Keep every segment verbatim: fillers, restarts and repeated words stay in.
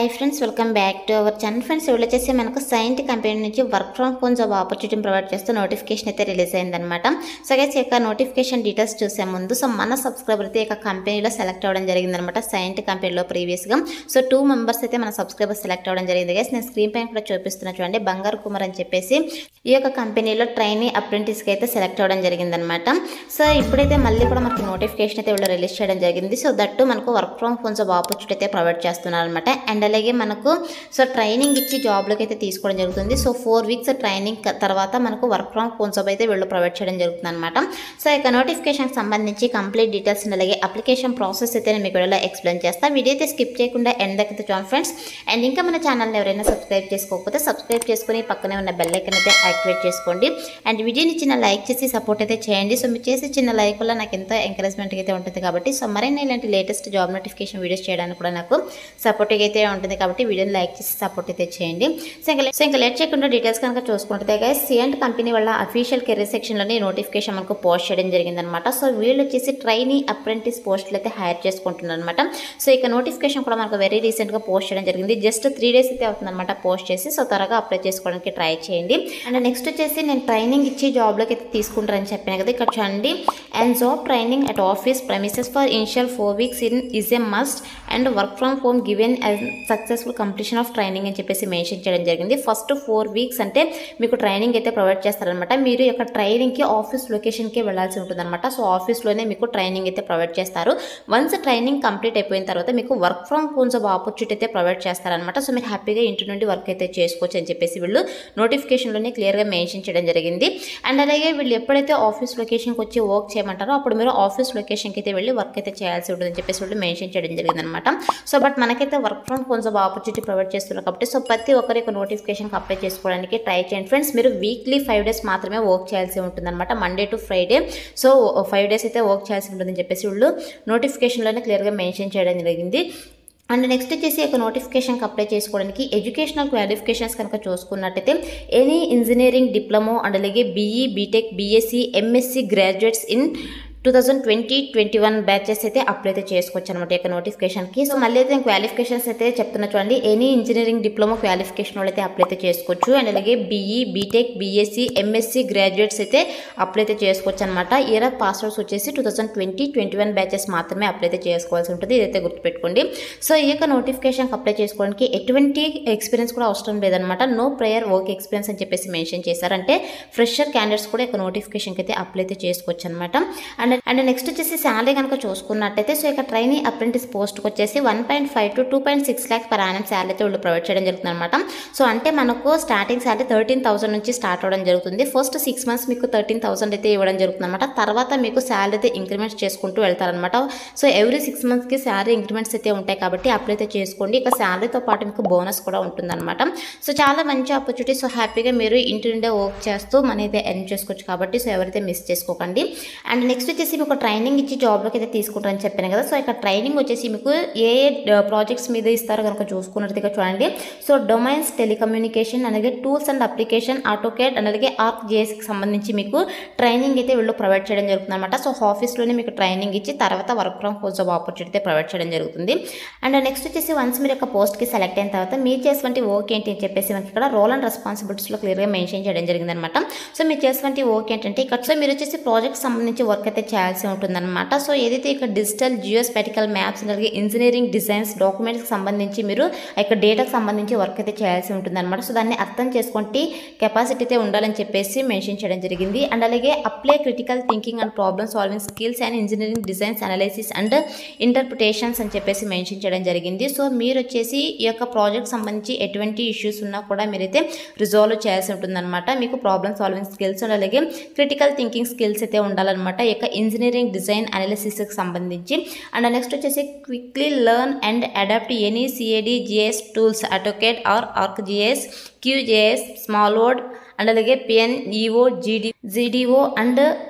Hi friends, welcome back to our channel. Friends, ఇవాళ వచ్చేసి మనకు సైంట్ కంపెనీ నుంచి work from home job opportunity provide చేస్తూ notification అయితే రిలీజ్ అయిందనమాట. సో గైస్, ఈ యొక్క నోటిఫికేషన్ డీటెయిల్స్ చూసే ముందు సో మన సబ్స్క్రైబర్ అయితే ఈ యొక్క కంపెనీలో సెలెక్ట్ అవ్వడం జరిగిందనమాట. సైంట్ కంపెనీలో ప్రీవియస్గా సో టూ మెంబర్స్ అయితే మన సబ్స్క్రైబర్ సెలెక్ట్ అవ్వడం జరిగింది. గైస్, నేను స్క్రీన్ పైన కూడా చూపిస్తున్నా చూడండి. బంగారు కుమార్ అని చెప్పేసి ఈ యొక్క కంపెనీలో ట్రైనీ అప్రెంటిస్కి అయితే సెలెక్ట్ అవ్వడం జరిగిందనమాట. సో ఇప్పుడైతే మళ్ళీ కూడా మనకు నోటిఫికేషన్ అయితే వీళ్ళు రిలీజ్ చేయడం జరిగింది. సో దట్టు మనకు work from home job opportunity అయితే ప్రొవైడ్ చేస్తున్నారు అనమాట. అండ్ అలాగే మనకు సో ట్రైనింగ్ ఇచ్చి జాబ్లోకి అయితే తీసుకోవడం జరుగుతుంది. సో ఫోర్ వీక్స్ ట్రైనింగ్ తర్వాత మనకు వర్క్ ఫ్రమ్ హోమ్ జాబ్ అయితే వీళ్ళు ప్రొవైడ్ చేయడం జరుగుతుంది అనమాట. సో ఇక నోటిఫికేషన్కి సంబంధించి కంప్లీట్ డీటెయిల్స్ అలాగే అప్లికేషన్ ప్రాసెస్ అయితే నేను మీకు వీడియోలో ఎక్స్ప్లెయిన్ చేస్తాను. వీడియో అయితే స్కిప్ చేయకుండా ఎండ్ దగ్గర చూడండి ఫ్రెండ్స్. అండ్ ఇంకా మన ఛానల్ని ఎవరైనా సబ్స్క్రైబ్ చేసుకోకపోతే సబ్స్క్రైబ్ చేసుకుని పక్కనే ఉన్న బెల్ ఐకాన్ అయితే యాక్టివేట్ చేసుకోండి. అండ్ వీడియోని చిన్న లైక్ చేసి సపోర్ట్ అయితే చేయండి. సో మీరు చేసే చిన్న లైక్ వల్ల నాకు ఎంతో ఎంకరేజ్మెంట్ అయితే ఉంటుంది కాబట్టి సో మరైనా ఇలాంటి లేటెస్ట్ జాబ్ నోటిఫికేషన్ వీడియోస్ చేయడానికి కూడా నాకు సపోర్ట్గా అయితే ఉంటుంది కాబట్టి వీడియోని లైక్ చేసి సపోర్ట్ అయితే చేయండి. సో ఇంకా సో ఇంకా లేట్ చేయకుండా డీటెయిల్స్ కనుక చూసుకుంటే గైస్, సిఎంట్ కంపెనీ వాళ్ళ అఫీషియల్ కెరీర్ సెక్షన్లోని నోటిఫికేషన్ మనకు పోస్ట్ చేయడం జరిగిందనమాట. సో వీళ్ళు వచ్చేసి ట్రైనీ అప్రెంటిస్ పోస్టులు అయితే హైర్ చేసుకుంటున్నారు అనమాట. సో ఇక నోటిఫికేషన్ కూడా మనకు వెరీ రీసెంట్గా పోస్ట్ చేయడం జరిగింది. జస్ట్ త్రీ డేస్ అయితే అవుతుందన్నమాట పోస్ట్ చేసి. సో త్వరగా అప్లై చేసుకోవడానికి ట్రై చేయండి. అండ్ నెక్స్ట్ వచ్చేసి నేను ట్రైనింగ్ ఇచ్చి జాబ్లోకి అయితే తీసుకుంటారని చెప్పాను కదా, ఇక్కడ చూడండి. And job training at office premises for initial four weeks in is a must and work from home given as successful completion of training అని చెప్పేసి మెన్షన్ చేయడం జరిగింది. ఫస్ట్ ఫోర్ వీక్స్ అంటే మీకు ట్రైనింగ్ అయితే ప్రొవైడ్ చేస్తారనమాట. మీరు యొక్క ట్రైనింగ్కి ఆఫీస్ లొకేషన్కి వెళ్ళాల్సి ఉంటుందన్నమాట. సో ఆఫీస్లోనే మీకు ట్రైనింగ్ అయితే ప్రొవైడ్ చేస్తారు. వన్స్ ట్రైనింగ్ కంప్లీట్ అయిపోయిన తర్వాత మీకు work from home job opportunity అయితే ప్రొవైడ్ చేస్తారనమాట. సో మీరు హ్యాపీగా ఇంటి నుండి వర్క్ అయితే చేసుకోవచ్చు అని చెప్పేసి వీళ్ళు నోటిఫికేషన్లోనే క్లియర్గా మెన్షన్ చేయడం జరిగింది. అండ్ అలాగే వీళ్ళు ఎప్పుడైతే ఆఫీస్ లొకేషన్కి వచ్చి వర్క్ చేయమంటారో అప్పుడు మీరు ఆఫీస్ లొకేషన్కి అయితే వెళ్ళి వర్క్ అయితే చేయాల్సి ఉంటుందని చెప్పేసి వీళ్ళు మెన్షన్ చేయడం జరిగింది అనమాట. సో బట్ మనకైతే work from home job opportunity provide చేస్తున్నారు కాబట్టి సో ప్రతి ఒక్కరి యొక్క నోటిఫికేషన్కి అప్లై చేసుకోవడానికి ట్రై చేయండి ఫ్రెండ్స్. మీరు వీక్లీ ఫైవ్ డేస్ మాత్రమే వర్క్ చేయాల్సి ఉంటుంది అనమాట, Monday to Friday. So five days అయితే వర్క్ చేయాల్సి ఉంటుందని చెప్పేసి వీళ్ళు నోటిఫికేషన్లోనే క్లియర్గా మెన్షన్ చేయడం జరిగింది. అండ్ నెక్స్ట్ వచ్చేసి ఒక నోటిఫికేషన్కి అప్లై చేసుకోవడానికి ఎడ్యుకేషనల్ క్వాలిఫికేషన్స్ కనుక చూసుకున్నట్టయితే ఎనీ ఇంజనీరింగ్ డిప్లొమా అండ్ అలాగే BE BTech BSc MSc graduates in two thousand twenty twenty one batches అయితే అప్లై అయితే చేసుకోవచ్చు అనమాట ఈ యొక్క నోటిఫికేషన్కి. సో మళ్ళీ అయితే క్వాలిఫికేషన్స్ అయితే చెప్తున్నా చూడండి. ఎనీ ఇంజనీరింగ్ డిప్లొమా క్వాలిఫికేషన్ వాళ్ళు అయితే అప్లై అయితే చేసుకోవచ్చు. అండ్ అలాగే BE BTech BSc MSc graduates అయితే అప్లై అయితే చేసుకోవచ్చు అనమాట. ఇయర్ ఆఫ్ పాస్ అవుట్స్ వచ్చేసి two thousand twenty twenty one batches మాత్రమే అప్లై అయితే చేసుకోవాల్సి ఉంటుంది. ఇదైతే గుర్తుపెట్టుకోండి. సో ఈ యొక్క నోటిఫికేషన్కి అప్లై చేసుకోవడానికి ఎటువంటి ఎక్స్పీరియన్స్ కూడా అవసరం లేదనమాట. నో ప్రయర్ వర్క్ ఎక్స్పీరియన్స్ అని చెప్పేసి మెన్షన్ చేశారంటే ఫ్రెషర్ క్యాండిడేట్స్ కూడా ఈ యొక్క నోటిఫికేషన్కి అయితే అప్లై అయితే చేసుకోవచ్చు అనమాట. అండ్ అండ్ నెక్స్ట్ వచ్చేసి శాలరీ కనుక చూసుకున్నట్టయితే సో ఇక ట్రైనీ అప్రెంటిస్ పోస్ట్కి వచ్చేసి one point five to two point six lakhs per annum salary అయితే వీళ్ళు ప్రొవైడ్ చేయడం జరుగుతుంది అనమాట. సో అంటే మనకు స్టార్టింగ్ శాలరీ థర్టీన్ థౌసండ్ నుంచి స్టార్ట్ అవ్వడం జరుగుతుంది. ఫస్ట్ సిక్స్ మంత్స్ మీకు థర్టీన్ థౌసండ్ అయితే ఇవ్వడం జరుగుతుంది అనమాట. తర్వాత మీకు శాలరీ అయితే ఇంక్రిమెంట్స్ చేసుకుంటూ వెళ్తారనమాట. సో ఎవ్రీ సిక్స్ మంత్స్కి శాలరీ ఇంక్రిమెంట్స్ అయితే ఉంటాయి కాబట్టి అప్లై అయితే చేసుకోండి. ఇక శాలరీతో పాటు మీకు బోనస్ కూడా ఉంటుందన్నమాట. సో చాలా మంచి ఆపర్చునిటీ. సో హ్యాపీగా మీరు ఇంటి నుండే వర్క్ చేస్తూ మనీ అయితే ఎర్న్ చేసుకోవచ్చు కాబట్టి సో ఎవరైతే మిస్ చేసుకోకండి. అండ్ నెక్స్ట్ వచ్చేసి మీకు ట్రైనింగ్ ఇచ్చి జాబ్లోకి అయితే తీసుకుంటారని చెప్పాను కదా. సో ఇక ట్రైనింగ్ వచ్చేసి మీకు ఏ ఏ ప్రాజెక్ట్స్ మీద ఇస్తారో కనుక చూసుకున్నట్టుగా చూడండి. సో డొమైన్స్ టెలికమ్యూనికేషన్ అలాగే టూల్స్ అండ్ అప్లికేషన్ ఆటోకేడ్ అలాగే ఆర్క్ జేఎస్కి సంబంధించి మీకు ట్రైనింగ్ అయితే వీళ్ళు ప్రొవైడ్ చేయడం జరుగుతుంది అనమాట. సో ఆఫీస్లోనే మీకు ట్రైనింగ్ ఇచ్చి తర్వాత work from home job opportunity provide చేయడం జరుగుతుంది. అండ్ నెక్స్ట్ వచ్చేసి వన్స్ మీరు యొక్క పోస్ట్కి సెలెక్ట్ అయిన తర్వాత మీరు చేసేటువంటి వర్క్ ఏంటి అని చెప్పేసి మనకి ఇక్కడ రోల్ అండ్ రెస్పాన్సిబిలిటీస్లో క్లియర్గా మెన్షన్ చేయడం జరిగింది అనమాట. సో మీరు చేసేటువంటి వర్క్ ఏంటంటే ఇక్కడ సో మీరు వచ్చేసి ప్రాజెక్ట్ సంబంధించి వర్క్ అయితే చేయాల్సి ఉంటుందన్నమాట. సో ఏదైతే ఇక్కడ డిజిటల్ జియోస్పాటికల్ మ్యాప్స్ అలాగే ఇంజనీరింగ్ డిజైన్స్ డాక్యుమెంట్స్కి సంబంధించి మీరు ఇక్కడ డేటాకు సంబంధించి వర్క్ అయితే చేయాల్సి ఉంటుందన్నమాట. సో దాన్ని అర్థం చేసుకుంటే కెపాసిటీ అయితే ఉండాలని చెప్పేసి మెన్షన్ చేయడం జరిగింది. అండ్ అలాగే apply critical thinking and problem solving skills and engineering designs analysis and interpretations అని చెప్పేసి మెన్షన్ చేయడం జరిగింది. సో మీరు వచ్చేసి ఈ యొక్క ప్రాజెక్ట్ సంబంధించి ఎటువంటి ఇష్యూస్ ఉన్నా కూడా మీరైతే రిజాల్వ్ చేయాల్సి ఉంటుందన్నమాట. మీకు ప్రాబ్లమ్ సాల్వింగ్ స్కిల్స్ అండ్ అలాగే క్రిటికల్ థింకింగ్ స్కిల్స్ అయితే ఉండాలన్నమాట ఈ యొక్క ఇంజనీరింగ్ డిజైన్ అనాలిసిస్కి సంబంధించి. అండ్ నెక్స్ట్ వచ్చేసి quickly learn and adapt any CAD GIS tools AutoCAD or ArcGIS QGIS small world and అలాగే PN EO GD GDO and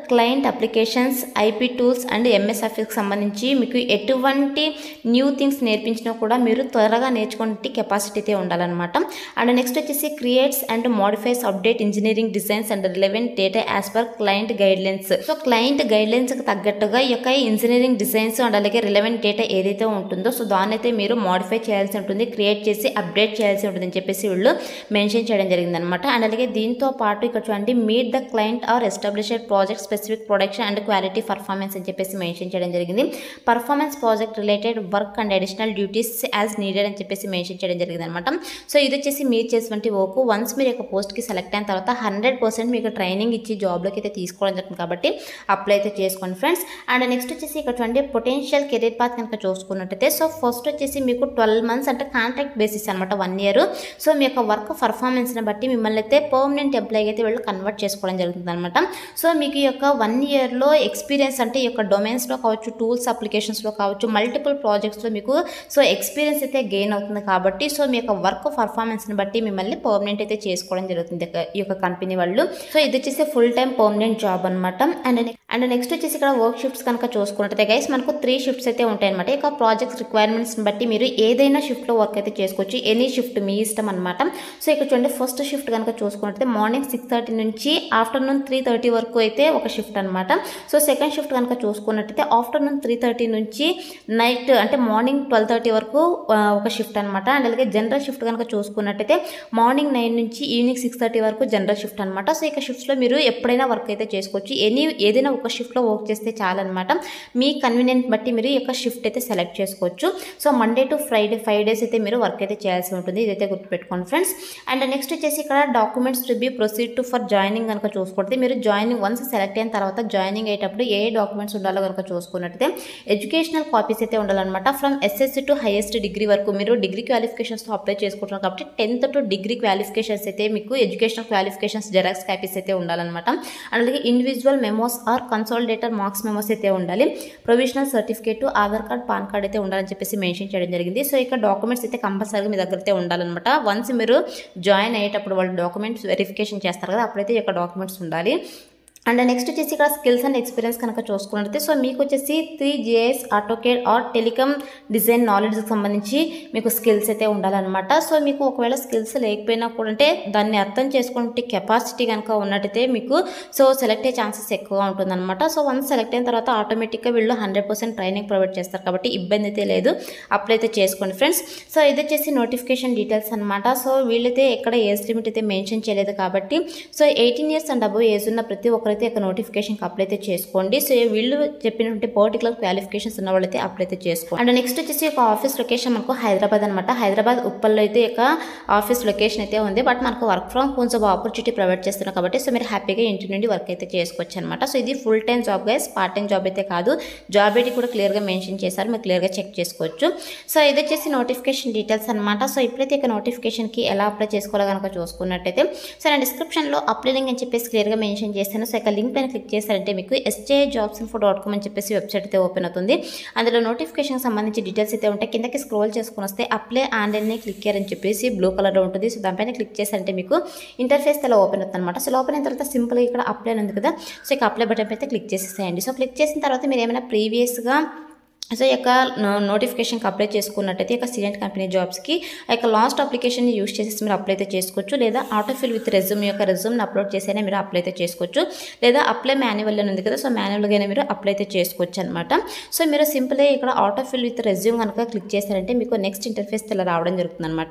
client applications, IP tools and MS ఆఫీస్కి సంబంధించి మీకు ఎటువంటి new things నేర్పించినా కూడా మీరు త్వరగా నేర్చుకునే కెపాసిటీ అయితే ఉండాలన్నమాట. అండ్ నెక్స్ట్ వచ్చేసి creates and modifies update engineering designs and relevant data as per client guidelines. So client గైడ్లైన్స్కి తగ్గట్టుగా ఈ యొక్క ఇంజనీరింగ్ డిజైన్స్ అండ్ అలాగే రిలవెంట్ డేటా ఏదైతే ఉంటుందో సో దాన్ని అయితే మీరు మోడిఫై చేయాల్సి ఉంటుంది, క్రియేట్ చేసి అప్డేట్ చేయాల్సి ఉంటుంది అని చెప్పేసి వీళ్ళు మెన్షన్ చేయడం జరిగిందనమాట. అండ్ అలాగే దీంతో పాటు ఇక్కడ చూడండి meet the client or established project specific production and quality performance అని చెప్పేసి మెన్షన్ చేయడం జరిగింది. Performance project related work and additional duties as needed అని చెప్పేసి మెన్షన్ చేయడం జరిగింది అనమాట. సో ఇది వచ్చేసి మీరు చేసినటువంటి వర్క్ వన్స్ మీరు యొక్క పోస్ట్కి సెలెక్ట్ అయిన తర్వాత హండ్రెడ్ పర్సెంట్ మీకు ట్రైనింగ్ ఇచ్చి జాబ్లోకి అయితే తీసుకోవడం జరుగుతుంది కాబట్టి అప్లై అయితే చేసుకోండి ఫ్రెండ్స్. అండ్ నెక్స్ట్ వచ్చేసి ఇక్కడ చూడండి పొటెన్షియల్ కెరీర్ పాత్ కనుక చూసుకున్నట్టయితే సో ఫస్ట్ వచ్చేసి మీకు ట్వెల్వ్ మంత్స్ అంటే కాంట్రాక్ట్ బేసిస్ అనమాట, వన్ ఇయర్. సో మీ యొక్క వర్క్ పర్ఫార్మెన్స్ని బట్టి మిమ్మల్ని అయితే పర్మనెంట్ ఎంప్లాయీ అయితే వీళ్ళు కన్వర్ట్ చేసుకోవడం జరుగుతుంది అనమాట. సో మీకు ఈ యొక్క వన్ ఇయర్లో ఎక్స్పీరియన్స్ అంటే ఈ యొక్క డొమైన్స్లో కావచ్చు, టూల్స్ అప్లికేషన్స్లో కావచ్చు, మల్టిపుల్ ప్రాజెక్ట్స్లో మీకు సో ఎక్స్పీరియన్స్ అయితే గెయిన్ అవుతుంది కాబట్టి సో మీ యొక్క వర్క్ పర్ఫార్మెన్స్ని బట్టి మిమ్మల్ని పర్మనెంట్ అయితే చేసుకోవడం జరుగుతుంది ఈ యొక్క కంపెనీ వాళ్ళు. సో ఇది వచ్చేసి ఫుల్ టైం పర్మనెంట్ జాబ్ అనమాట. అండ్ అండ్ నెక్స్ట్ వచ్చేసి ఇక్కడ వర్క్ షిఫ్ట్స్ కనుక చూసుకున్నట్టయితే గైస్ మనకు త్రీ షిఫ్ట్స్ అయితే ఉంటాయి అనమాట. ఇక ప్రాజెక్ట్స్ రిక్వైర్మెంట్స్ని బట్టి మీరు ఏదైనా షిఫ్ట్లో వర్క్ అయితే చేసుకోవచ్చు, ఎనీ షిఫ్ట్ మీ ఇష్టం అనమాట. సో ఇక్కడ చూడండి ఫస్ట్ షిఫ్ట్ కనుక చూసుకున్నట్టయితే మార్నింగ్ సిక్స్ థర్టీ నుంచి ఆఫ్టర్నూన్ త్రీ థర్టీ వరకు అయితే ఒక షిఫ్ట్ అనమాట. సో సెకండ్ షిఫ్ట్ కనుక చూసుకున్నట్టయితే ఆఫ్టర్నూన్ త్రీ థర్టీ నుంచి నైట్ అంటే మార్నింగ్ ట్వెల్వ్ థర్టీ వరకు ఒక షిఫ్ట్ అనమాట. అండ్ అలాగే జనరల్ షిఫ్ట్ కనుక చూసుకున్నట్టయితే మార్నింగ్ నైన్ నుంచి ఈవినింగ్ సిక్స్ థర్టీ వరకు జనరల్ షిఫ్ట్ అనమాట. సో ఇక షిఫ్ట్స్లో మీరు ఎప్పుడైనా వర్క్ అయితే చేసుకోవచ్చు, ఎనీ ఏదైనా ఒక షిఫ్ట్లో వర్క్ చేస్తే చాలన్నమాట. మీ కన్వీనియంట్ బట్టి మీరు ఈ యొక్క షిఫ్ట్ అయితే సెలెక్ట్ చేసుకోవచ్చు. So Monday to Friday five days అయితే మీరు వర్క్ అయితే చేయాల్సి ఉంటుంది, ఇదైతే గుర్తుపెట్టుకోండి ఫ్రెండ్స్. అండ్ నెక్స్ట్ వచ్చేసి ఇక్కడ documents to be proceed to for joining కనుక చూసుకుంటే మీరు జాయినింగ్ వన్స్ సెలెక్ట్ అయిన తర్వాత జాయినింగ్ అయ్యేటప్పుడు ఏ డాక్యుమెంట్స్ ఉండాలో కనుక చూసుకున్నట్టయితే ఎడ్యుకేషనల్ కాపీస్ అయితే ఉండాలన్నమాట. From SSC to highest degree వరకు మీరు డిగ్రీ క్వాలిఫికేషన్స్తో అప్లై చేసుకుంటున్నారు కాబట్టి టెన్త్ టు డిగ్రీ క్వాలిఫికేషన్స్ అయితే మీకు ఎడ్యుకేషనల్ క్వాలిఫికేషన్స్ జెరాక్స్ కాపీస్ అయితే ఉండాలన్నమాట. అలాగే individual memos or consolidator marks memos అయితే ఉండాలి. Provisional certificate, Aadhaar card, PAN card అయితే ఉండాలని చెప్పేసి మెన్షన్ చేయడం జరిగింది. సో ఇక్కడ డాక్యుమెంట్స్ అయితే కంపల్సరీగా మీ దగ్గర అయితే ఉండాలన్నమాట. వన్స్ మీరు జాయిన్ అయ్యేటప్పుడు వాళ్ళు డాక్యుమెంట్స్ వెరిఫికేషన్ చేస్తారు కదా, అప్పుడైతే ఈ యొక్క డాక్యుమెంట్స్ ఉండాలి. అండ్ నెక్స్ట్ వచ్చేసి ఇక్కడ స్కిల్స్ అండ్ ఎక్స్పీరియన్స్ కనుక చూసుకున్నట్లయితే సో మీకు వచ్చేసి three GIS, AutoCAD or telecom design నాలెడ్జ్కి సంబంధించి మీకు స్కిల్స్ అయితే ఉండాలన్నమాట. సో మీకు ఒకవేళ స్కిల్స్ లేకపోయినా కూడా అంటే దాన్ని అర్థం చేసుకుంటే కెపాసిటీ కనుక ఉన్నట్టయితే మీకు సో సెలెక్ట్ అయ్యే ఛాన్సెస్ ఎక్కువగా ఉంటుందన్నమాట. సో వన్స్ సెలెక్ట్ అయిన తర్వాత ఆటోమేటిక్గా వీళ్ళు హండ్రెడ్ పర్సెంట్ ట్రైనింగ్ ప్రొవైడ్ చేస్తారు కాబట్టి ఇబ్బంది అయితే లేదు, అప్లై అయితే చేసుకోండి ఫ్రెండ్స్. సో ఇది వచ్చేసి నోటిఫికేషన్ డీటెయిల్స్ అనమాట. సో వీళ్ళైతే ఎక్కడ ఏజ్ లిమిట్ అయితే మెన్షన్ చేయలేదు కాబట్టి so eighteen years and above age ఉన్న ప్రతి ఒక్కరు అయితే ఇక నోటిఫికేషన్కి అప్లై అయితే చేసుకోండి. సో వీళ్ళు చెప్పినటువంటి పర్టికులర్ క్వాలిఫికేషన్స్ ఉన్న వాళ్ళైతే అప్లై అయితే చేసుకోండి. అండ్ నెక్స్ట్ వచ్చేసి ఒక ఆఫీస్ లొకేషన్ మనకు హైదరాబాద్ అనమాట. హైదరాబాద్ ఉప్పల్లో అయితే ఇక ఆఫీస్ లొకేషన్ అయితే ఉంది, బట్ మనకు work from home job opportunity provide చేస్తున్నారు కాబట్టి సో మీరు హ్యాపీగా ఇంటి నుండి వర్క్ అయితే చేసుకోవచ్చు అనమాట. సో ఇది full time job guys, part time job అయితే కాదు. జాబ్ ఐడి కూడా క్లియర్గా మెన్షన్ చేశారు, మీరు క్లియర్గా చెక్ చేసుకోవచ్చు. సో ఇది వచ్చేసి నోటిఫికేషన్ డీటెయిల్స్ అనమాట. సో ఇప్పుడైతే ఇక నోటిఫికేషన్కి ఎలా అప్లై చేసుకోవాలో కనుక చూసుకున్నట్టయితే సో నేను డిస్క్రిప్షన్లో అప్లై లింక్ అని చెప్పేసి క్లియర్గా మెన్షన్ చేస్తాను. సో ఇక లింక్ పైన క్లిక్ చేశారంటే మీకు SJ jobs info dot com అని చెప్పేసి వెబ్సైట్ అయితే ఓపెన్ అవుతుంది. అందులో నోటిఫికేషన్ సంబంధించి డీటెయిల్స్ అయితే ఉంటాయి. కిందకి స్క్రోల్ చేసుకుని వస్తే అప్లై ఆన్లైన్ క్లిక్ చేయాలని చెప్పేసి బ్లూ కలర్లో ఉంటుంది. సో దానిపైన క్లిక్ చేశారంటే మీకు ఇంటర్ఫేస్ అలా ఓపెన్ అవుతుంది అనమాట. సో ఓపెన్ అయిన తర్వాత సింపుల్గా ఇక్కడ అప్లై ఉంది కదా, సో ఇక అప్లై బటన్ అయితే క్లిక్ చేసేసేయండి. సో క్లిక్ చేసిన తర్వాత మీరు ఏమైనా ప్రీవియస్గా సో ఈ యొక్క నోటిఫికేషన్కి అప్లై చేసుకున్నట్టయితే ఇక సిడెంట్ కంపెనీ జాబ్స్కి ఆ యొక్క లాస్ట్ అప్లికేషన్ యూస్ చేసేసి మీరు అప్లై అయితే చేసుకోవచ్చు. లేదా ఆటోఫిల్ విత్ రెజ్యూమ్ యొక్క రెజ్యూమ్ని అప్లోడ్ చేసైనా మీరు అప్లై అయితే చేసుకోవచ్చు. లేదా అప్లై మాన్యువల్ అని ఉంది కదా, సో మాన్యువల్గానే మీరు అప్లై అయితే చేసుకోవచ్చు అనమాట. సో మీరు సింపుల్గా ఇక్కడ ఆటోఫిల్ విత్ రెజ్యూమ్ కనుక క్లిక్ చేశారంటే మీకు నెక్స్ట్ ఇంటర్ఫేస్ ఇలా రావడం జరుగుతుంది అనమాట.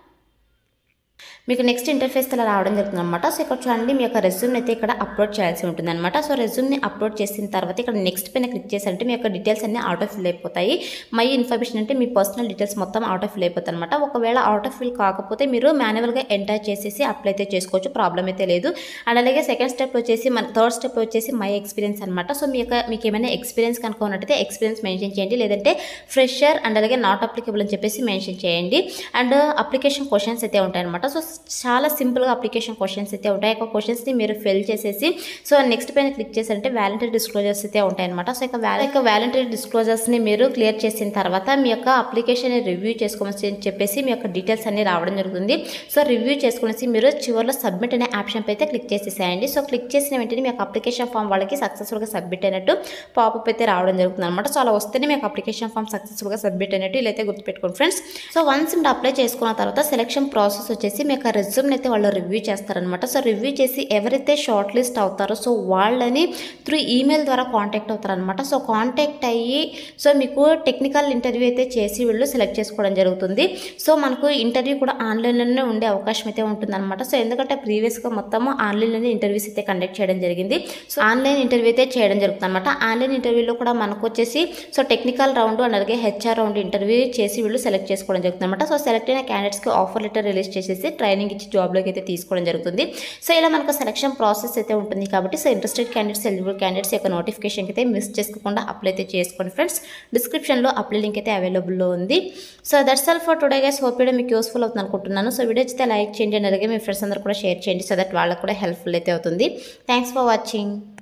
మీకు నెక్స్ట్ ఇంటర్ఫేస్ అలా రావడం జరుగుతుంది అనమాట. సో ఇక్కడ చూడండి మీ యొక్క రెజ్యూమ్ని అయితే ఇక్కడ అప్లోడ్ చేయాల్సి ఉంటుంది అనమాట. సో రెజ్యూమ్ని అప్లోడ్ చేసిన తర్వాత ఇక్కడ నెక్స్ట్ పైన క్లిక్ చేశారంటే మీ యొక్క డీటెయిల్స్ అన్ని ఆటో ఫిల్ అయిపోతాయి. మై ఇన్ఫర్మేషన్ అంటే మీ పర్సనల్ డీటెయిల్స్ మొత్తం ఆటో ఫిల్ అయిపోతాయి అనమాట. ఒకవేళ ఆటో ఫిల్ కాకపోతే మీరు మాన్యువల్గా ఎంటర్ చేసేసి అప్లై అయితే చేసుకోవచ్చు, ప్రాబ్లం అయితే లేదు. అండ్ అలాగే సెకండ్ స్టెప్ వచ్చేసి మన థర్డ్ స్టెప్ వచ్చేసి మై ఎక్స్పీరియన్స్ అనమాట. సో మీ యొక్క మీకు ఏమైనా ఎక్స్పీరియన్స్ కనుక ఉన్నట్టయితే ఎక్స్పీరియన్స్ మెన్షన్ చేయండి, లేదంటే ఫ్రెషర్ అండ్ అలాగే నాట్ అప్లికబుల్ అని చెప్పేసి మెన్షన్ చేయండి. అండ్ అప్లికేషన్ క్వశ్చన్స్ అయితే ఉంటాయన్నమాట. సో చాలా సింపుల్గా అప్లికేషన్ క్వశ్చన్స్ అయితే ఉంటాయి. ఆ క్వశ్చన్స్ని మీరు ఫిల్ చేసేసి సో నెక్స్ట్ పైన క్లిక్ చేశారంటే వాలంటరీ డిస్క్లోజర్స్ అయితే ఉంటాయి అనమాట. సో ఇక ఇక వాలంటరీ డిస్క్లోజర్స్ని మీరు క్లియర్ చేసిన తర్వాత మీ యొక్క అప్లికేషన్ రివ్యూ చేసుకోమని అని చెప్పేసి మీ యొక్క డీటెయిల్స్ అన్ని రావడం జరుగుతుంది. సో రివ్యూ చేసుకునేసి మీరు చివరిలో సబ్మిట్ అనే ఆప్షన్ అయితే క్లిక్ చేసేసేయండి. సో క్లిక్ చేసిన వెంటనే మీ యొక్క అప్లికేషన్ ఫామ్ వాళ్ళకి సక్సెస్ఫుల్గా సబ్మిట్ అయినట్టు పాపప్ అయితే రావడం జరుగుతుంది అనమాట. సో అలా వస్తేనే మీకు అప్లికేషన్ ఫామ్ సక్సెస్ఫుల్గా సబ్మిట్ అయినట్టు ఇలా అయితే గుర్తుపెట్టుకోండి ఫ్రెండ్స్. సో వన్స్ మీరు అప్లై చేసుకున్న తర్వాత సెలక్షన్ ప్రాసెస్ వచ్చేసి మీ యొక్క రెజ్యూమ్ని అయితే వాళ్ళు రివ్యూ చేస్తారనమాట. సో రివ్యూ చేసి ఎవరైతే షార్ట్ లిస్ట్ అవుతారో సో వాళ్ళని త్రూ ఈమెయిల్ ద్వారా కాంటాక్ట్ అవుతారనమాట. సో కాంటాక్ట్ అయ్యి సో మీకు టెక్నికల్ ఇంటర్వ్యూ అయితే చేసి వీళ్ళు సెలెక్ట్ చేసుకోవడం జరుగుతుంది. సో మనకు ఇంటర్వ్యూ కూడా ఆన్లైన్లోనే ఉండే అవకాశం అయితే ఉంటుందన్నమాట. సో ఎందుకంటే ప్రీవియస్గా మొత్తము ఆన్లైన్లోనే ఇంటర్వ్యూస్ అయితే కండక్ట్ చేయడం జరిగింది. సో ఆన్లైన్ ఇంటర్వ్యూ అయితే చేయడం జరుగుతుంది అనమాట. ఆన్లైన్ ఇంటర్వ్యూలో కూడా మనకు వచ్చేసి సో టెక్నికల్ రౌండ్ అలాగే హెచ్ఆర్ రౌండ్ ఇంటర్వ్యూ చేసి వీళ్ళు సెలెక్ట్ చేసుకోవడం జరుగుతుంది అనమాట. సో సెలెక్ట్ అయిన క్యాండిడేట్స్కి ఆఫర్ లెటర్ రిలీజ్ చేసేసి ట్రైనింగ్ ఇచ్చి జాబ్లోకి అయితే తీసుకోవడం జరుగుతుంది. సో ఇలా మనకు సెలక్షన్ ప్రాసెస్ అయితే ఉంటుంది కాబట్టి so interested candidates eligible candidates యొక్క నోటిఫికేషన్కి అయితే మిస్ చేసుకోకుండా అప్లై అయితే చేసుకోండి ఫ్రెండ్స్. డిస్క్రిప్షన్లో అప్లై లింక్ అయితే అవైలబుల్లో ఉంది. So that's all for today guys. Hope video మీకు యూస్ఫుల్ అవుతుంది అనుకుంటున్నాను. సో వీడియో అయితే లైక్ చేయండి అలాగే మీ ఫ్రెండ్స్ అందరూ కూడా షేర్ చేయండి సో దట్ వాళ్ళకు కూడా హెల్ప్ఫుల్ అయితే అవుతుంది. Thanks for watching.